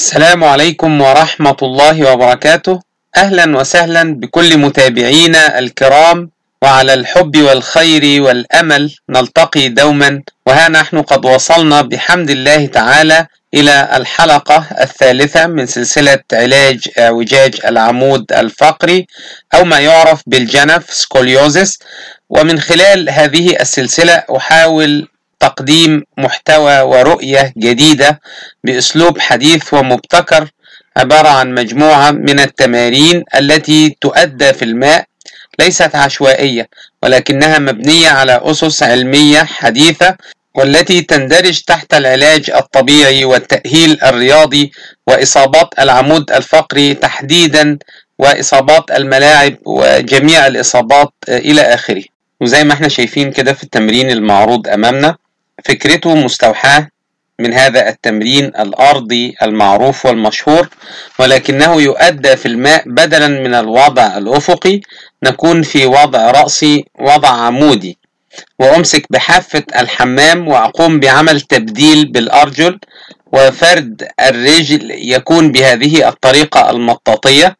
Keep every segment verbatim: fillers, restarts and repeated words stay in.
السلام عليكم ورحمة الله وبركاته. أهلا وسهلا بكل متابعينا الكرام، وعلى الحب والخير والأمل نلتقي دوما. وها نحن قد وصلنا بحمد الله تعالى إلى الحلقة الثالثة من سلسلة علاج اعوجاج العمود الفقري أو ما يعرف بالجنف سكوليوزيس. ومن خلال هذه السلسلة أحاول تقديم محتوى ورؤية جديدة بأسلوب حديث ومبتكر، عبارة عن مجموعة من التمارين التي تؤدى في الماء، ليست عشوائية ولكنها مبنية على أسس علمية حديثة، والتي تندرج تحت العلاج الطبيعي والتأهيل الرياضي وإصابات العمود الفقري تحديدا، وإصابات الملاعب وجميع الإصابات إلى آخره. وزي ما احنا شايفين كده في التمرين المعروض أمامنا، فكرته مستوحاة من هذا التمرين الأرضي المعروف والمشهور، ولكنه يؤدى في الماء بدلا من الوضع الأفقي نكون في وضع رأسي، وضع عمودي، وأمسك بحافة الحمام وأقوم بعمل تبديل بالأرجل، وفرد الرجل يكون بهذه الطريقة المطاطية.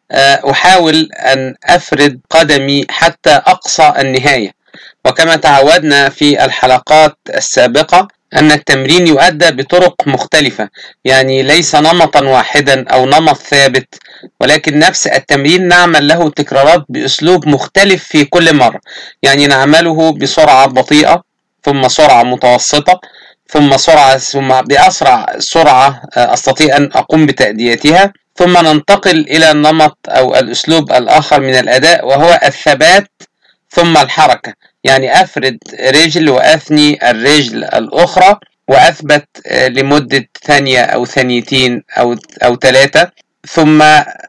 أحاول أن أفرد قدمي حتى أقصى النهاية. وكما تعودنا في الحلقات السابقة أن التمرين يؤدى بطرق مختلفة، يعني ليس نمطا واحدا أو نمط ثابت، ولكن نفس التمرين نعمل له تكرارات بأسلوب مختلف في كل مرة. يعني نعمله بسرعة بطيئة، ثم سرعة متوسطة، ثم سرعة ثم بأسرع سرعة أستطيع أن أقوم بتأديتها، ثم ننتقل إلى النمط أو الأسلوب الآخر من الأداء، وهو الثبات ثم الحركة. يعني أفرد رجل وأثني الرجل الأخرى وأثبت لمدة ثانية أو ثانيتين أو أو ثلاثة، ثم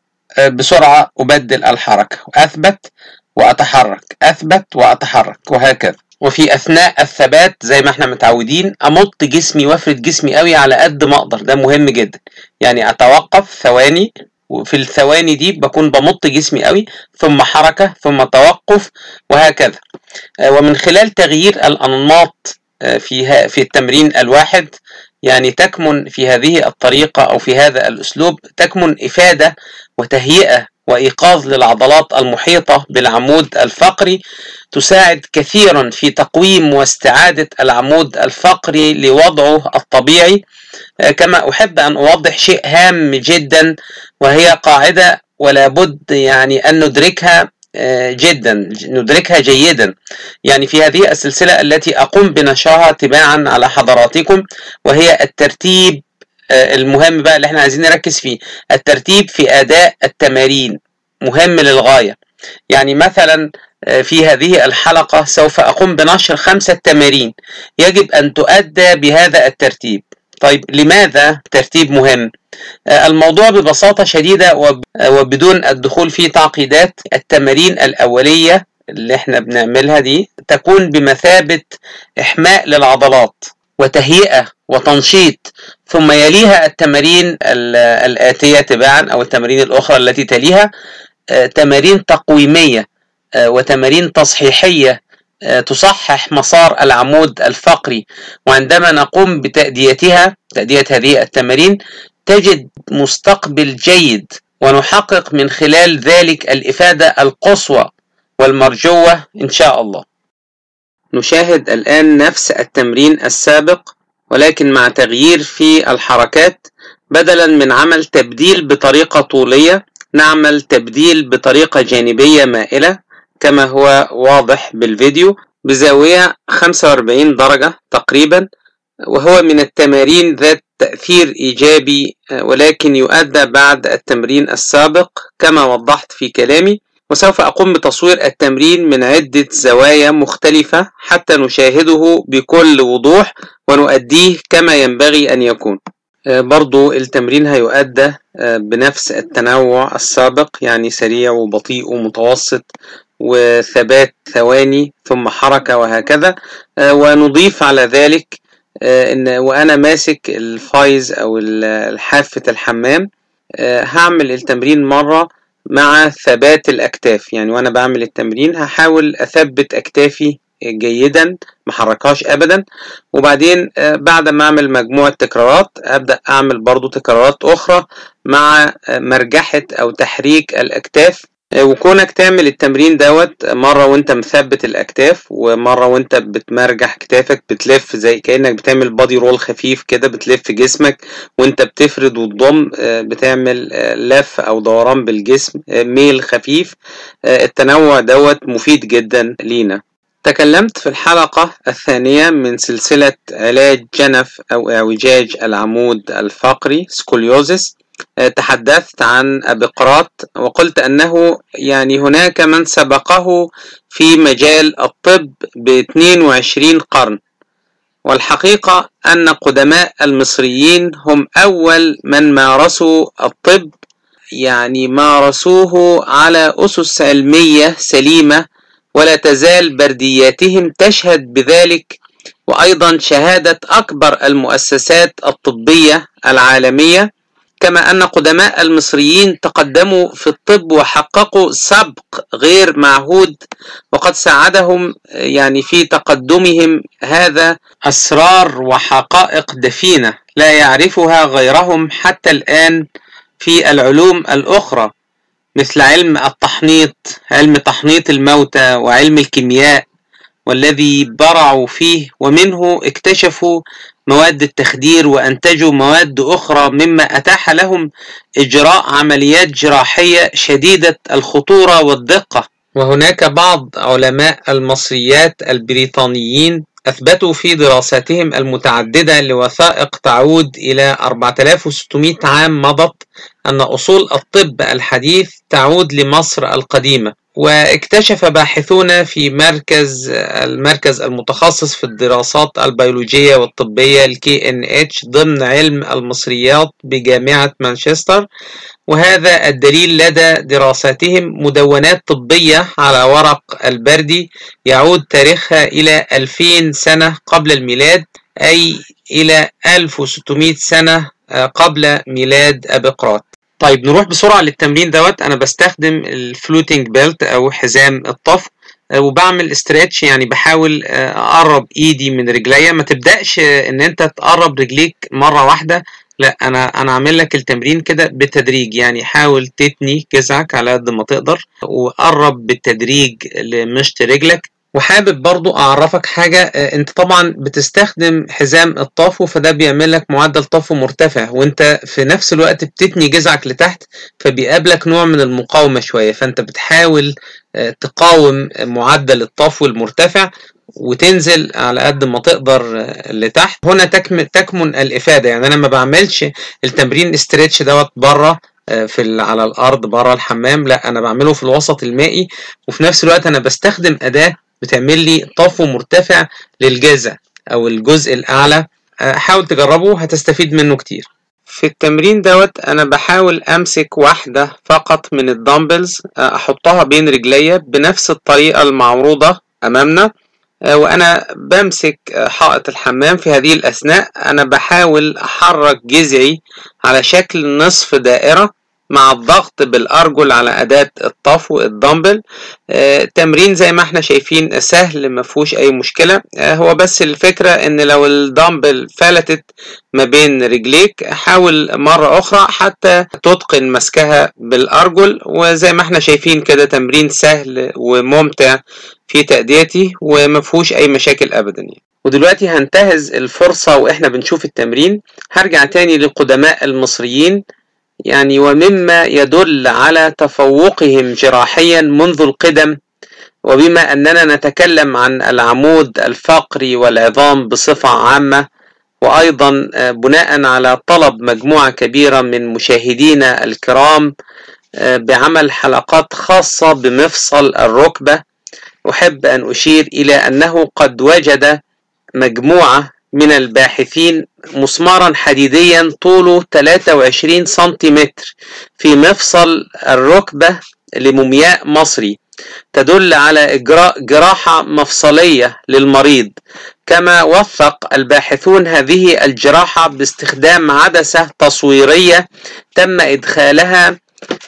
بسرعة أبدل الحركة، أثبت وأتحرك، أثبت وأتحرك، وهكذا. وفي أثناء الثبات زي ما احنا متعودين أمط جسمي وأفرد جسمي قوي على قد ما أقدر، ده مهم جدا. يعني أتوقف ثواني، وفي الثواني دي بكون بمط جسمي قوي، ثم حركة، ثم توقف، وهكذا. ومن خلال تغيير الأنماط في في التمرين الواحد، يعني تكمن في هذه الطريقة أو في هذا الأسلوب تكمن إفادة وتهيئة وإيقاظ للعضلات المحيطة بالعمود الفقري، تساعد كثيرا في تقويم واستعادة العمود الفقري لوضعه الطبيعي. كما أحب أن أوضح شيء هام جدا، وهي قاعدة ولا بد يعني أن ندركها جدا ندركها جيدا، يعني في هذه السلسلة التي أقوم بنشرها تباعا على حضراتكم، وهي الترتيب المهم بقى اللي احنا عايزين نركز فيه. الترتيب في أداء التمارين مهم للغاية. يعني مثلا في هذه الحلقة سوف أقوم بنشر خمسة تمارين يجب أن تؤدى بهذا الترتيب. طيب لماذا ترتيب مهم؟ الموضوع ببساطة شديدة وبدون الدخول في تعقيدات. التمارين الأولية اللي احنا بنعملها دي تكون بمثابة إحماء للعضلات وتهيئة وتنشيط، ثم يليها التمارين الآتية تباعا أو التمارين الأخرى التي تليها تمارين تقويمية وتمارين تصحيحية تصحح مسار العمود الفقري. وعندما نقوم بتأديتها تأدية هذه التمارين تجد مستقبل جيد، ونحقق من خلال ذلك الإفادة القصوى والمرجوة إن شاء الله. نشاهد الآن نفس التمرين السابق، ولكن مع تغيير في الحركات. بدلا من عمل تبديل بطريقة طولية نعمل تبديل بطريقة جانبية مائلة كما هو واضح بالفيديو، بزاوية خمسة وأربعين درجة تقريبا. وهو من التمارين ذات تأثير إيجابي، ولكن يؤدى بعد التمرين السابق كما وضحت في كلامي. وسوف أقوم بتصوير التمرين من عدة زوايا مختلفة حتى نشاهده بكل وضوح ونؤديه كما ينبغي أن يكون. برضو التمرين هيؤدى بنفس التنوع السابق، يعني سريع وبطيء ومتوسط وثبات ثواني ثم حركة وهكذا. ونضيف على ذلك إن وأنا ماسك الفايز أو الحافة الحمام هعمل التمرين مرة مع ثبات الأكتاف. يعني وأنا بعمل التمرين هحاول أثبت أكتافي جيدا، محركهاش ابدا. وبعدين بعد ما اعمل مجموعة تكرارات ابدأ اعمل برضو تكرارات اخرى مع مرجحة او تحريك الاكتاف. وكونك تعمل التمرين دوت مرة وانت مثبت الاكتاف ومرة وانت بتمرجح كتافك، بتلف زي كأنك بتعمل بادي رول خفيف كده، بتلف جسمك وانت بتفرد وتضم، بتعمل لف او دوران بالجسم، ميل خفيف. التنوع دوت مفيد جدا لينا. تكلمت في الحلقة الثانية من سلسلة علاج جنف أو اعوجاج العمود الفقري سكوليوزيس. تحدثت عن أبقراط وقلت أنه يعني هناك من سبقه في مجال الطب ب اثنين وعشرين قرن، والحقيقة أن قدماء المصريين هم أول من مارسوا الطب، يعني مارسوه على أسس علمية سليمة، ولا تزال بردياتهم تشهد بذلك، وأيضا شهادة أكبر المؤسسات الطبية العالمية. كما أن قدماء المصريين تقدموا في الطب وحققوا سبق غير معهود، وقد ساعدهم يعني في تقدمهم هذا أسرار وحقائق دفينة لا يعرفها غيرهم حتى الآن في العلوم الأخرى، مثل علم التحنيط، علم تحنيط الموتى، وعلم الكيمياء، والذي برعوا فيه ومنه اكتشفوا مواد التخدير وأنتجوا مواد أخرى، مما أتاح لهم إجراء عمليات جراحية شديدة الخطورة والدقة. وهناك بعض علماء المصريات البريطانيين أثبتوا في دراساتهم المتعددة لوثائق تعود إلى أربعة آلاف وستمائة عام مضت أن أصول الطب الحديث تعود لمصر القديمة. واكتشف باحثون في مركز المركز المتخصص في الدراسات البيولوجية والطبية ال كي إن إتش ضمن علم المصريات بجامعة مانشستر، وهذا الدليل لدى دراساتهم مدونات طبية على ورق البردي يعود تاريخها إلى ألفين سنة قبل الميلاد، أي إلى ألف وستمائة سنة قبل ميلاد أبقراط. طيب نروح بسرعة للتمرين دوت. أنا بستخدم الفلوتينج بيلت أو حزام الطف، وبعمل استريتش، يعني بحاول أقرب إيدي من رجليا. ما تبدأش إن أنت تقرب رجليك مرة واحدة، لا، أنا أنا أعمل لك التمرين كده بالتدريج، يعني حاول تتني جذعك على قد ما تقدر وقرب بالتدريج لمشط رجلك. وحابب برضو أعرفك حاجة، أنت طبعا بتستخدم حزام الطافو، فده بيعمل لك معدل طفو مرتفع، وأنت في نفس الوقت بتتني جذعك لتحت، فبيقابلك نوع من المقاومة شوية، فأنت بتحاول تقاوم معدل الطفو المرتفع وتنزل على قد ما تقدر لتحت. هنا تكمن الإفادة، يعني أنا ما بعملش التمرين استريتش دوت بره في على الأرض بره الحمام، لا، أنا بعمله في الوسط المائي، وفي نفس الوقت أنا بستخدم أداة بتعمل لي طفو مرتفع للجذع أو الجزء الأعلى. حاول تجربه، هتستفيد منه كتير. في التمرين دوت أنا بحاول أمسك واحدة فقط من الدمبلز، أحطها بين رجليا بنفس الطريقة المعروضة أمامنا، وأنا بمسك حائط الحمام. في هذه الأثناء أنا بحاول أحرك جذعي على شكل نصف دائرة مع الضغط بالأرجل على أداة الطفو الدمبل. آه، تمرين زي ما احنا شايفين سهل، ما فيهوش أي مشكلة. آه، هو بس الفكرة إن لو الدمبل فلتت ما بين رجليك، حاول مرة أخرى حتى تتقن مسكها بالأرجل. وزي ما احنا شايفين كده تمرين سهل وممتع في تأديته وما فيهوش أي مشاكل أبدا يعني. ودلوقتي هنتهز الفرصة وإحنا بنشوف التمرين، هرجع تاني لقدماء المصريين، يعني ومما يدل على تفوقهم جراحيا منذ القدم. وبما أننا نتكلم عن العمود الفقري والعظام بصفة عامة، وأيضا بناء على طلب مجموعة كبيرة من مشاهدينا الكرام بعمل حلقات خاصة بمفصل الركبة، أحب أن أشير إلى أنه قد وجد مجموعة من الباحثين مسمارا حديديا طوله ثلاثة وعشرين سنتيمتر في مفصل الركبة لمومياء مصري، تدل على إجراء جراحة مفصلية للمريض. كما وثق الباحثون هذه الجراحة باستخدام عدسة تصويرية تم إدخالها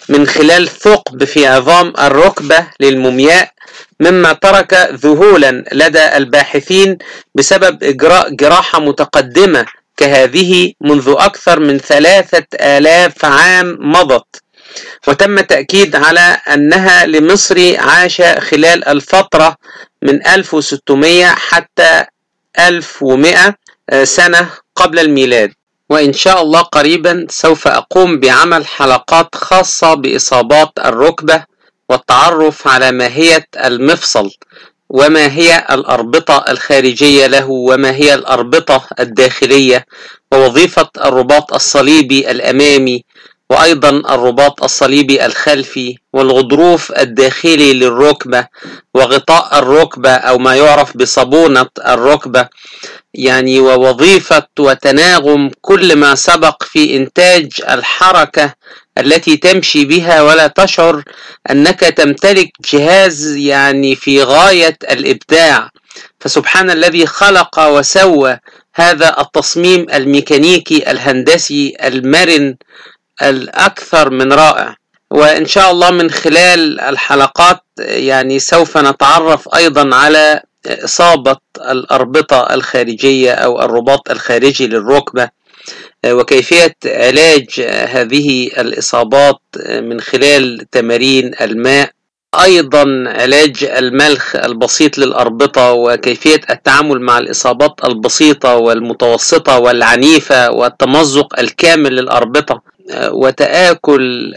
من خلال ثقب في عظام الركبة للمومياء، مما ترك ذهولا لدى الباحثين بسبب إجراء جراحة متقدمة كهذه منذ أكثر من ثلاثة آلاف عام مضت. وتم تأكيد على أنها لمصري عاش خلال الفترة من ألف وستمائة حتى ألف ومائة سنة قبل الميلاد. وإن شاء الله قريبا سوف أقوم بعمل حلقات خاصة بإصابات الركبة والتعرف على ماهية المفصل وما هي الأربطة الخارجية له وما هي الأربطة الداخلية ووظيفة الرباط الصليبي الأمامي وأيضا الرباط الصليبي الخلفي والغضروف الداخلي للركبة وغطاء الركبة أو ما يعرف بصابونة الركبة، يعني ووظيفة وتناغم كل ما سبق في إنتاج الحركة التي تمشي بها ولا تشعر أنك تمتلك جهاز يعني في غاية الإبداع. فسبحان الذي خلق وسوى هذا التصميم الميكانيكي الهندسي المرن الأكثر من رائع. وإن شاء الله من خلال الحلقات يعني سوف نتعرف أيضا على إصابة الأربطة الخارجية أو الرباط الخارجي للركبة وكيفية علاج هذه الإصابات من خلال تمارين الماء، أيضا علاج الملخ البسيط للأربطة وكيفية التعامل مع الإصابات البسيطة والمتوسطة والعنيفة والتمزق الكامل للأربطة وتآكل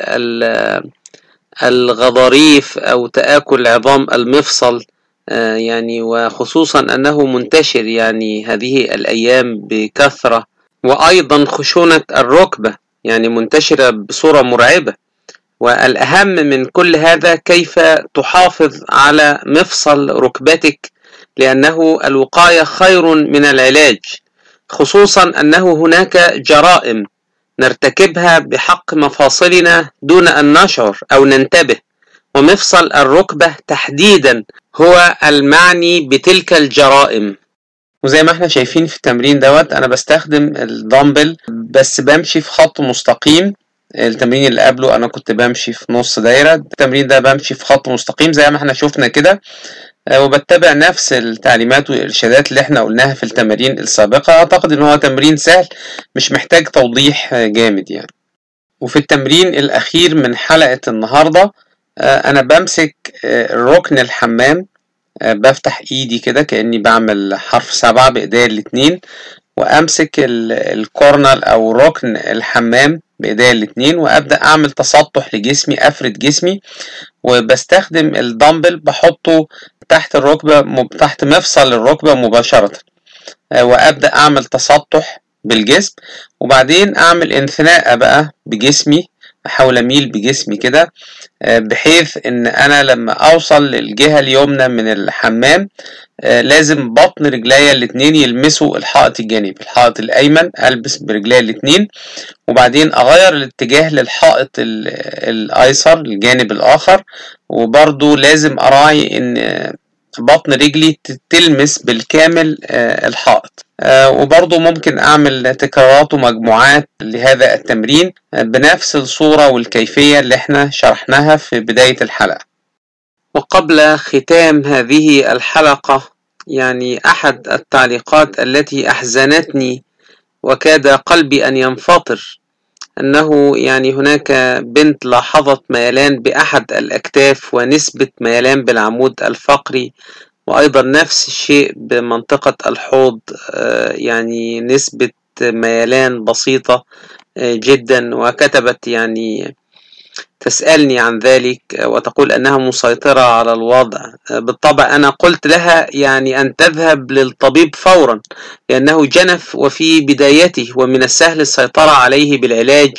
الغضاريف أو تآكل عظام المفصل، يعني وخصوصا أنه منتشر يعني هذه الأيام بكثرة، وأيضا خشونة الركبة يعني منتشرة بصورة مرعبة. والأهم من كل هذا كيف تحافظ على مفصل ركبتك، لأنه الوقاية خير من العلاج، خصوصا أنه هناك جرائم نرتكبها بحق مفاصلنا دون أن نشعر أو ننتبه، ومفصل الركبة تحديدا هو المعني بتلك الجرائم. وزي ما احنا شايفين في التمرين دوت انا بستخدم الدمبل بس بمشي في خط مستقيم. التمرين اللي قبله انا كنت بمشي في نص دايرة، التمرين ده بمشي في خط مستقيم زي ما احنا شفنا كده، وبتبع نفس التعليمات والإرشادات اللي احنا قلناها في التمارين السابقة. اعتقد ان هو تمرين سهل مش محتاج توضيح جامد يعني. وفي التمرين الاخير من حلقة النهاردة انا بمسك ركن الحمام، بفتح ايدي كده كأني بعمل حرف سبعة بايديا الاتنين، وامسك الكورنر او ركن الحمام بايديا الاتنين وابدأ اعمل تسطح لجسمي، افرد جسمي، وبستخدم الدمبل بحطه تحت الركبة تحت مفصل الركبة مباشرة، وابدأ اعمل تسطح بالجسم، وبعدين اعمل انثناء بقى بجسمي، احاول اميل بجسمي كده بحيث ان انا لما اوصل للجهة اليمنى من الحمام لازم بطن رجليا الاتنين يلمسوا الحائط الجانبي، الحائط الايمن البس برجليا الاتنين، وبعدين اغير الاتجاه للحائط الايسر الجانب الاخر، وبرضو لازم اراعي ان بطن رجلي تلمس بالكامل الحائط. وبرضو ممكن اعمل تكرارات ومجموعات لهذا التمرين بنفس الصورة والكيفية اللي احنا شرحناها في بداية الحلقة. وقبل ختام هذه الحلقة يعني احد التعليقات التي احزنتني وكاد قلبي ان ينفطر أنه يعني هناك بنت لاحظت ميلان بأحد الأكتاف ونسبة ميلان بالعمود الفقري، وأيضا نفس الشيء بمنطقة الحوض، يعني نسبة ميلان بسيطة جدا، وكتبت يعني تسألني عن ذلك وتقول أنها مسيطرة على الوضع. بالطبع أنا قلت لها يعني أن تذهب للطبيب فورا، لأنه جنف وفي بدايته، ومن السهل السيطرة عليه بالعلاج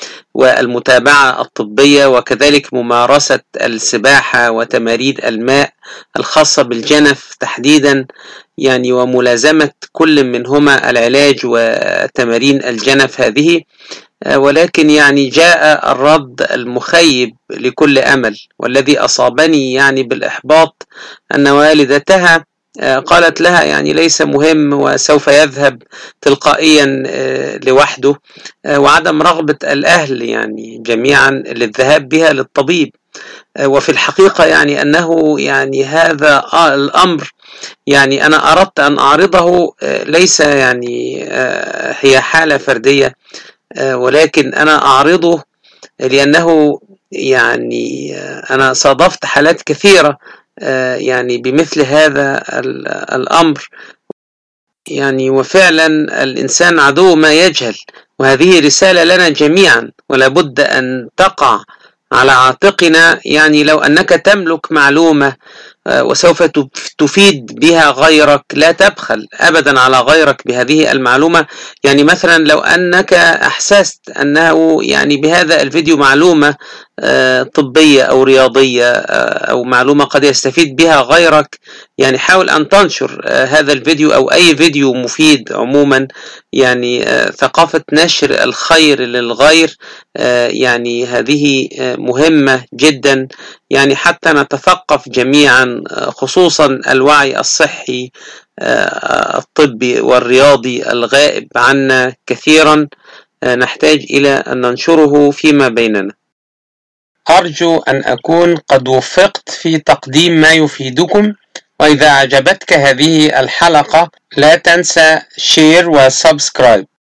والمتابعة الطبية، وكذلك ممارسة السباحة وتمارين الماء الخاصة بالجنف تحديدا، يعني وملازمة كل منهما العلاج وتمارين الجنف هذه. ولكن يعني جاء الرد المخيب لكل أمل، والذي أصابني يعني بالإحباط أن والدتها قالت لها يعني ليس مهم وسوف يذهب تلقائيا لوحده، وعدم رغبة الأهل يعني جميعا للذهاب بها للطبيب. وفي الحقيقة يعني أنه يعني هذا الأمر يعني أنا أردت أن أعرضه، ليس يعني هي حالة فردية، ولكن أنا أعرضه لأنه يعني أنا صادفت حالات كثيرة يعني بمثل هذا الأمر يعني، وفعلا الإنسان عدو ما يجهل، وهذه رسالة لنا جميعا ولا بد أن تقع على عاتقنا. يعني لو أنك تملك معلومة وسوف تفيد بها غيرك لا تبخل أبدا على غيرك بهذه المعلومة. يعني مثلا لو أنك أحسست أنه يعني بهذا الفيديو معلومة طبية أو رياضية أو معلومة قد يستفيد بها غيرك، يعني حاول أن تنشر هذا الفيديو أو أي فيديو مفيد عموما. يعني ثقافة نشر الخير للغير يعني هذه مهمة جدا، يعني حتى نتثقف جميعا، خصوصا الوعي الصحي الطبي والرياضي الغائب عنا كثيرا، نحتاج إلى أن ننشره فيما بيننا. أرجو أن أكون قد وفقت في تقديم ما يفيدكم، وإذا أعجبتك هذه الحلقة لا تنسى شير وسبسكرايب.